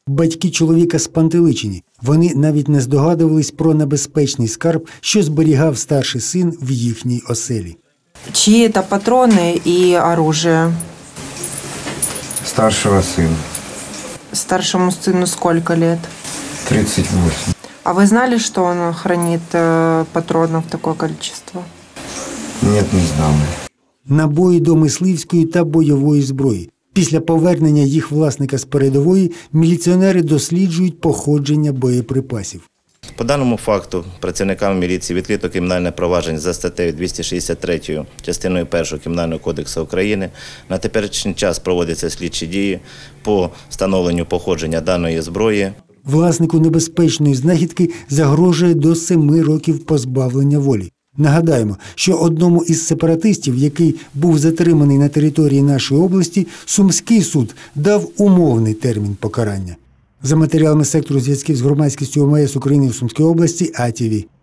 Батьки чоловіка спантеличені. Вони навіть не здогадувались про небезпечний скарб, що зберігав старший син в їхній оселі. Чьи это патроны и оружие? Старшего сына. Старшему сыну сколько лет? 38. А вы знали, что он хранит патронов такое количество? Нет, не знал. Набої до мисливської та бойової зброї. Після повернення їх власника з передової міліціонери досліджують походження боєприпасів. По даному факту працівниками міліції відкрито кримінальне провадження за статтею 263 частиною 1 Кримінального кодексу України. На теперішній час проводяться слідчі дії по встановленню походження даної зброї. Власнику небезпечної знахідки загрожує до 7 років позбавлення волі. Нагадаємо, що одному із сепаратистів, який був затриманий на території нашої області, Сумський суд дав умовний термін покарання. За матеріалами сектору зв'язків з громадськістю ОМС України в Сумській області АТВ.